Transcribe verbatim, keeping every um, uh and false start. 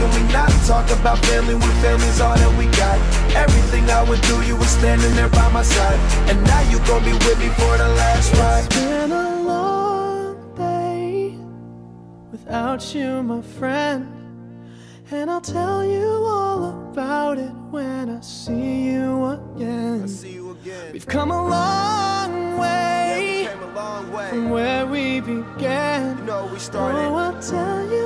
can we not talk about family when family's all that we got? Everything I would do, you were standing there by my side, and now you gon' be with me for the last ride. It's been a long day without you, my friend, and I'll tell you all about it when I see you again. I see you again. We've come a long way, yeah, we came a long way from where we began. You know, we started. Oh, I'll tell you